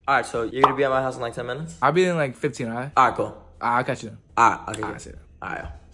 Alright, so you're gonna be at my house in like 10 minutes? I'll be in like 15, alright? Alright, cool. I'll catch you then. Alright, okay, Alright, good. see ya. Alright.